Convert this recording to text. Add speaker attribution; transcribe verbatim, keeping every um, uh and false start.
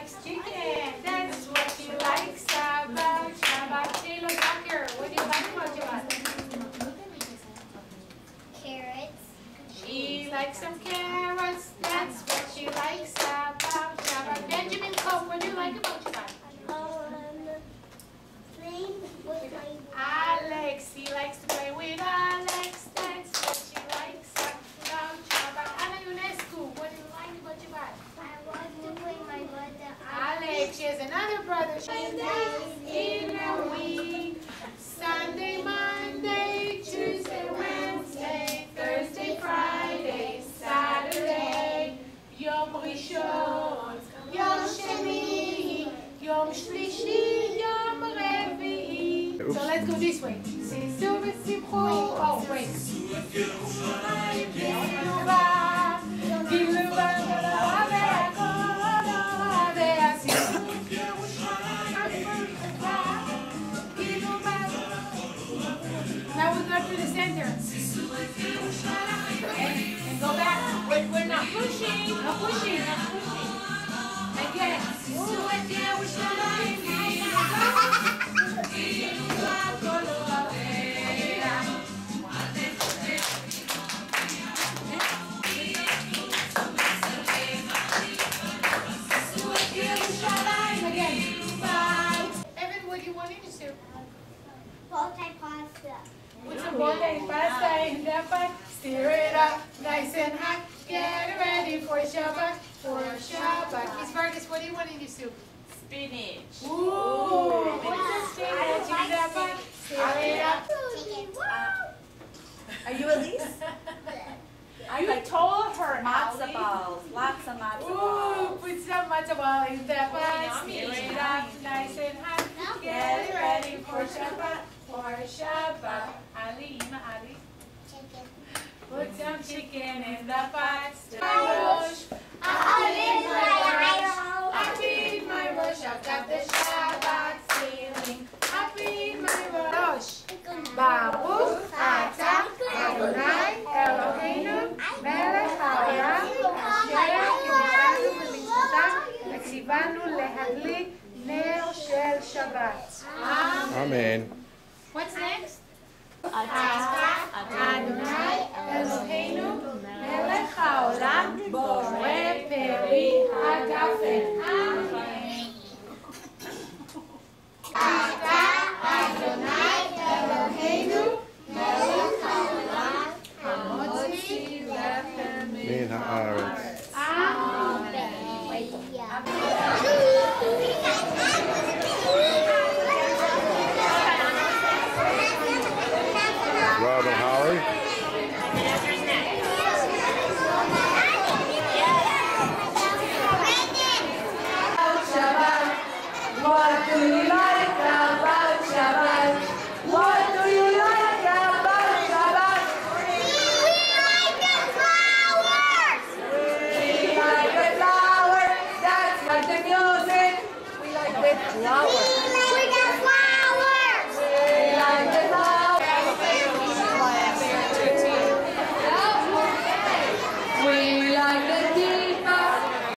Speaker 1: likes chicken. That's what she likes about Shabbat. Taylor Tucker, what do you like about Shabbat?
Speaker 2: Carrots.
Speaker 1: She likes some carrots. That's what she likes about Shabbat. Benjamin Cope, what do you like about Shabbat?
Speaker 2: Um, playing with my
Speaker 1: Alex, he likes to play with Alex. That's what she likes about Shabbat. Ana Ionescu, what do you like about Shabbat?
Speaker 2: I want to play my brother.
Speaker 1: Alex, she has another brother. In a week, Sunday, Monday, Tuesday, Wednesday, Thursday, Friday, Saturday, Yom Rishon, Yom Sheni, Yom Shlishi, Yom Revi'i. So let's go this way. Sisu v'simchu. Oh, wait. Now we go to the center. And, and go back. We're, we're not pushing. Not pushing. Not pushing. Again. Again. Evan, what do you want in your soup?
Speaker 2: Multi-pasta.
Speaker 1: Put some multi-pasta in the pot. Stir it up nice and hot. Get ready for Shabbat. For Shabbat. Miss Vargas, what do you want in your soup?
Speaker 3: Spinach.
Speaker 1: Ooh. Put some spinach in the pot. Stir it up.
Speaker 2: Chicken.
Speaker 3: Are you Elise? I told her matzo balls. Lots of matzo
Speaker 1: Ooh,
Speaker 3: balls.
Speaker 1: put some matzo ball in the pot. Stir it up nice and hot. Get ready for Shabbat. For Shabbat. Allie Immah, Allie.
Speaker 2: Chicken.
Speaker 1: Put some chicken in the pot. Stir Rosh.
Speaker 2: I feed
Speaker 1: I feed my Rosh. I've got the Shabbat feeling. I feed my Rosh. Baruch atah Adonai Eloheinu melech haolam asher קידשנו במצוותיו וציוונו להדליק נר של שבת.
Speaker 4: Amen.
Speaker 1: What's next? Atah Adonai Eloheinu melech haolam borei peri hagafen. Amen. Atah Adonai Eloheinu melech haolam hamotzi lechem
Speaker 4: Min haaretz.
Speaker 1: Amen.
Speaker 4: Robin Holly.
Speaker 1: Shabbat. What do you like about Shabbat? What do you like about Shabbat?
Speaker 2: We like the flowers.
Speaker 1: We like the flower. That's like the music. We like the flower.